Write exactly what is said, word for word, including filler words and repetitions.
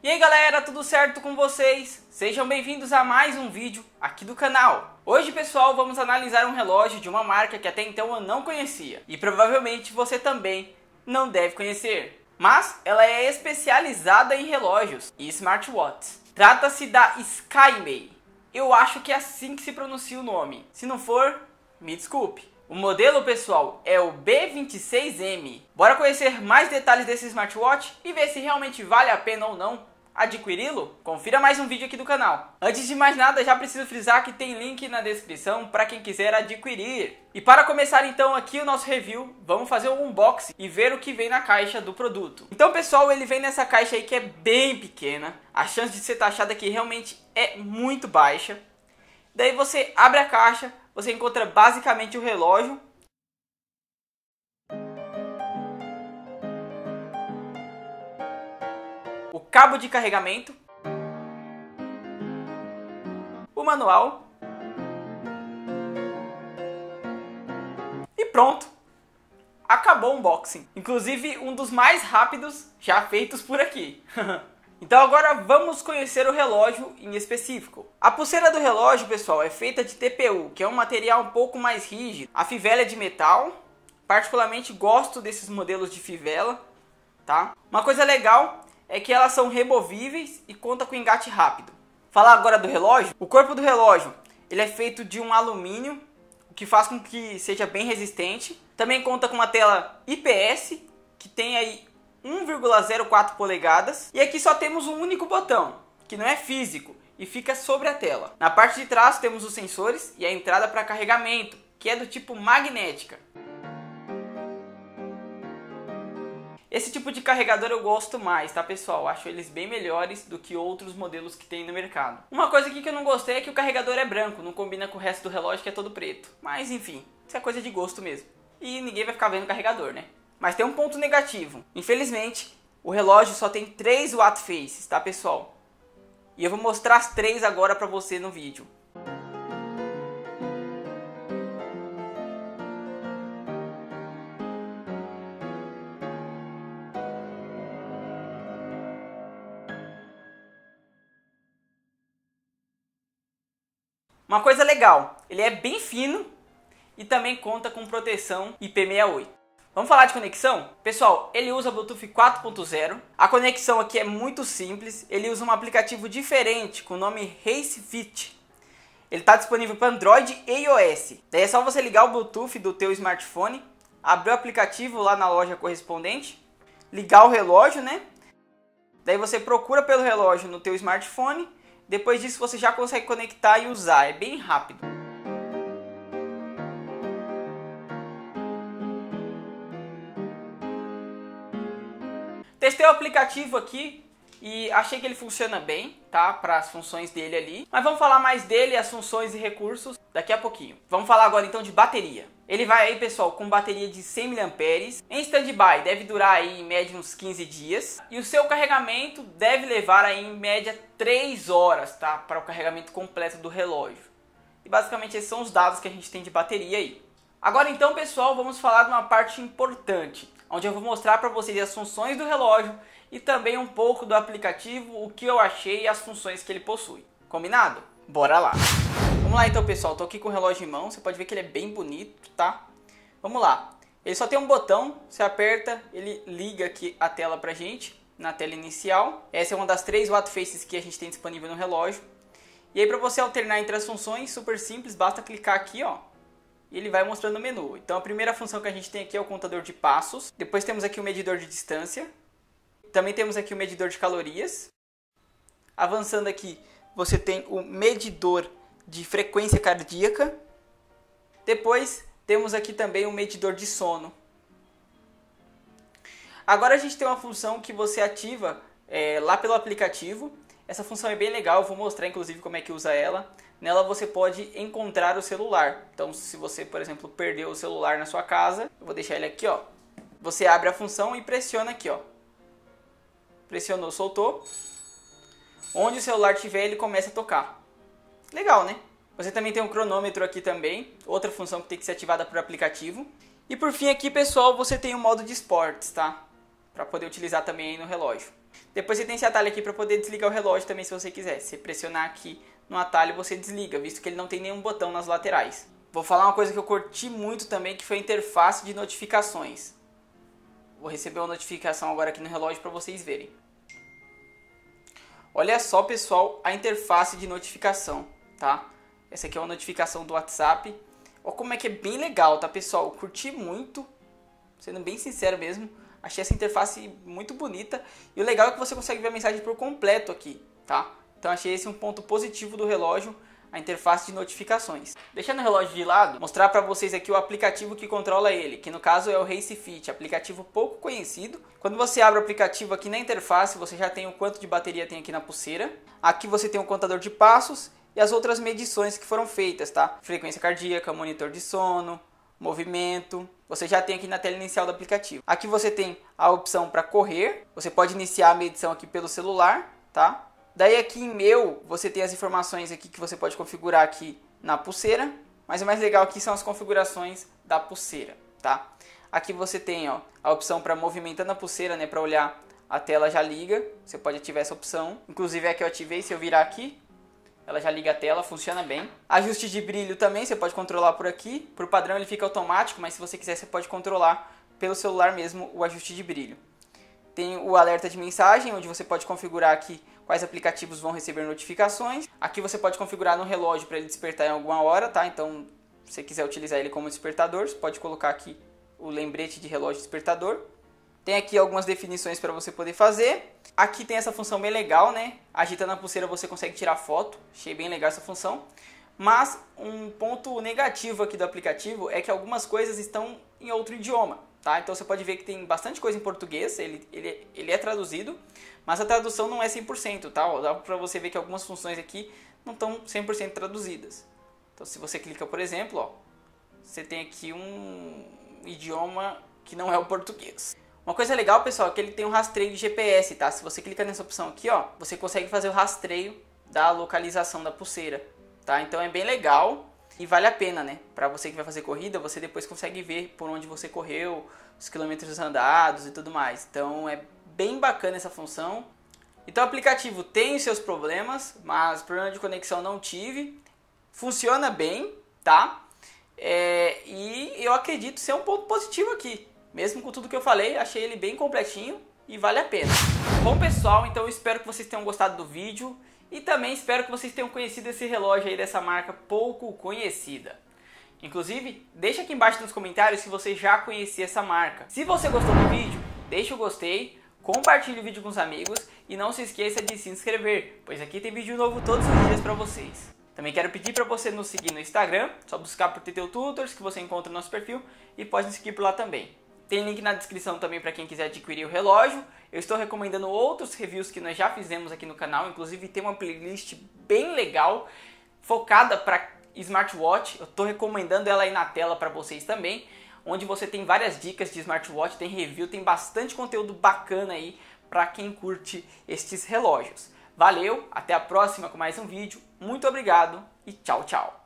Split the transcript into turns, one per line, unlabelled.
E aí galera, tudo certo com vocês? Sejam bem-vindos a mais um vídeo aqui do canal. Hoje pessoal, vamos analisar um relógio de uma marca que até então eu não conhecia. E provavelmente você também não deve conhecer. Mas ela é especializada em relógios e smartwatches. Trata-se da Skymay. Eu acho que é assim que se pronuncia o nome. Se não for, me desculpe. O modelo, pessoal, é o B vinte e seis M. Bora conhecer mais detalhes desse smartwatch e ver se realmente vale a pena ou não adquiri-lo? Confira mais um vídeo aqui do canal. Antes de mais nada, já preciso frisar que tem link na descrição para quem quiser adquirir. E para começar então aqui o nosso review, vamos fazer um unboxing e ver o que vem na caixa do produto. Então pessoal, ele vem nessa caixa aí que é bem pequena. A chance de ser taxada aqui realmente é muito baixa. Daí você abre a caixa, você encontra basicamente o relógio. O cabo de carregamento. O manual. E pronto. Acabou o unboxing. Inclusive um dos mais rápidos já feitos por aqui. Então agora vamos conhecer o relógio em específico. A pulseira do relógio, pessoal, é feita de T P U, que é um material um pouco mais rígido. A fivela é de metal. Particularmente gosto desses modelos de fivela, tá? Uma coisa legal é que elas são removíveis e conta com engate rápido. Falar agora do relógio. O corpo do relógio, ele é feito de um alumínio, o que faz com que seja bem resistente. Também conta com uma tela I P S, que tem aí um vírgula zero quatro polegadas. E aqui só temos um único botão, que não é físico e fica sobre a tela. Na parte de trás temos os sensores e a entrada para carregamento, que é do tipo magnética. Esse tipo de carregador eu gosto mais, tá pessoal? Acho eles bem melhores do que outros modelos que tem no mercado. Uma coisa aqui que eu não gostei é que o carregador é branco, não combina com o resto do relógio que é todo preto. Mas enfim, isso é coisa de gosto mesmo. E ninguém vai ficar vendo o carregador, né? Mas tem um ponto negativo. Infelizmente, o relógio só tem três watch faces, tá pessoal? E eu vou mostrar as três agora pra você no vídeo. Uma coisa legal, ele é bem fino e também conta com proteção I P sessenta e oito. Vamos falar de conexão? Pessoal, ele usa Bluetooth quatro ponto zero. A conexão aqui é muito simples. Ele usa um aplicativo diferente com o nome RaceFit. Ele está disponível para Android e iOS. Daí é só você ligar o Bluetooth do teu smartphone, abrir o aplicativo lá na loja correspondente, ligar o relógio, né? Daí você procura pelo relógio no teu smartphone. Depois disso você já consegue conectar e usar, é bem rápido. Testei o aplicativo aqui e achei que ele funciona bem, tá? Para as funções dele ali. Mas vamos falar mais dele, as funções e recursos daqui a pouquinho. Vamos falar agora então de bateria. Ele vai aí, pessoal, com bateria de cem miliamperes hora. Em stand-by deve durar aí em média uns quinze dias. E o seu carregamento deve levar aí em média três horas, tá? Para o carregamento completo do relógio. E basicamente esses são os dados que a gente tem de bateria aí. Agora então, pessoal, vamos falar de uma parte importante, onde eu vou mostrar para vocês as funções do relógio e também um pouco do aplicativo, o que eu achei e as funções que ele possui. Combinado? Bora lá! Vamos lá então, pessoal, tô aqui com o relógio em mão, você pode ver que ele é bem bonito, tá? Vamos lá, ele só tem um botão, você aperta, ele liga aqui a tela pra gente, na tela inicial. Essa é uma das três watch faces que a gente tem disponível no relógio. E aí para você alternar entre as funções, super simples, basta clicar aqui, ó, e ele vai mostrando o menu. Então a primeira função que a gente tem aqui é o contador de passos, depois temos aqui o medidor de distância, também temos aqui o medidor de calorias. Avançando aqui, você tem o medidor de frequência cardíaca. Depois temos aqui também o medidor de sono. Agora a gente tem uma função que você ativa é, lá pelo aplicativo. Essa função é bem legal, eu vou mostrar inclusive como é que usa ela. Nela você pode encontrar o celular. Então se você, por exemplo, perdeu o celular na sua casa, eu vou deixar ele aqui, ó. Você abre a função e pressiona aqui, ó. Pressionou, soltou. Onde o celular estiver, ele começa a tocar. Legal, né? Você também tem um cronômetro aqui também, outra função que tem que ser ativada por aplicativo. E por fim aqui, pessoal, você tem o modo de esportes, tá? para poder utilizar também aí no relógio. Depois você tem esse atalho aqui para poder desligar o relógio também, se você quiser. Se você pressionar aqui no atalho, você desliga, visto que ele não tem nenhum botão nas laterais. Vou falar uma coisa que eu curti muito também, que foi a interface de notificações. Vou receber uma notificação agora aqui no relógio para vocês verem. Olha só, pessoal, a interface de notificação, tá? Essa aqui é uma notificação do WhatsApp. Olha como é que é bem legal, tá, pessoal? Eu curti muito, sendo bem sincero mesmo. Achei essa interface muito bonita. E o legal é que você consegue ver a mensagem por completo aqui, tá? Então achei esse um ponto positivo do relógio, a interface de notificações. Deixando o relógio de lado, mostrar para vocês aqui o aplicativo que controla ele, que no caso é o Racefit, aplicativo pouco conhecido. Quando você abre o aplicativo aqui na interface, você já tem o quanto de bateria tem aqui na pulseira. Aqui você tem o contador de passos e as outras medições que foram feitas, tá? Frequência cardíaca, monitor de sono, movimento, você já tem aqui na tela inicial do aplicativo. Aqui você tem a opção para correr, você pode iniciar a medição aqui pelo celular, tá? Daí aqui em meu, você tem as informações aqui que você pode configurar aqui na pulseira, mas o mais legal aqui são as configurações da pulseira, tá? Aqui você tem, ó, a opção para movimentando a pulseira, né, para olhar a tela já liga, você pode ativar essa opção. Inclusive é que eu ativei, se eu virar aqui, ela já liga a tela, funciona bem. Ajuste de brilho também, você pode controlar por aqui. Por padrão ele fica automático, mas se você quiser você pode controlar pelo celular mesmo o ajuste de brilho. Tem o alerta de mensagem, onde você pode configurar aqui quais aplicativos vão receber notificações. Aqui você pode configurar no relógio para ele despertar em alguma hora, tá? Então, se você quiser utilizar ele como despertador, você pode colocar aqui o lembrete de relógio despertador. Tem aqui algumas definições para você poder fazer. Aqui tem essa função bem legal, né? Agitando a pulseira você consegue tirar foto. Achei bem legal essa função. Mas um ponto negativo aqui do aplicativo é que algumas coisas estão em outro idioma, tá? Então você pode ver que tem bastante coisa em português, ele, ele, ele é traduzido, mas a tradução não é cem por cento, tá? Dá para você ver que algumas funções aqui não estão cem por cento traduzidas. Então se você clica, por exemplo, ó, você tem aqui um idioma que não é o português. Uma coisa legal, pessoal, é que ele tem um rastreio de G P S, tá? Se você clica nessa opção aqui, ó, você consegue fazer o rastreio da localização da pulseira, tá? Então é bem legal e vale a pena, né? Para você que vai fazer corrida, você depois consegue ver por onde você correu, os quilômetros andados e tudo mais. Então é bem bacana essa função. Então o aplicativo tem os seus problemas, mas problema de conexão não tive. Funciona bem, tá? É, e eu acredito ser um ponto positivo aqui. Mesmo com tudo que eu falei, achei ele bem completinho e vale a pena. Bom, pessoal, então eu espero que vocês tenham gostado do vídeo e também espero que vocês tenham conhecido esse relógio aí dessa marca pouco conhecida. Inclusive, deixa aqui embaixo nos comentários se você já conhecia essa marca. Se você gostou do vídeo, deixa o gostei, compartilhe o vídeo com os amigos e não se esqueça de se inscrever, pois aqui tem vídeo novo todos os dias para vocês. Também quero pedir para você nos seguir no Instagram, só buscar por T T U Tutors que você encontra no nosso perfil e pode nos seguir por lá também. Tem link na descrição também para quem quiser adquirir o relógio. Eu estou recomendando outros reviews que nós já fizemos aqui no canal. Inclusive tem uma playlist bem legal, focada para smartwatch. Eu estou recomendando ela aí na tela para vocês também. Onde você tem várias dicas de smartwatch, tem review, tem bastante conteúdo bacana aí para quem curte estes relógios. Valeu, até a próxima com mais um vídeo. Muito obrigado e tchau, tchau.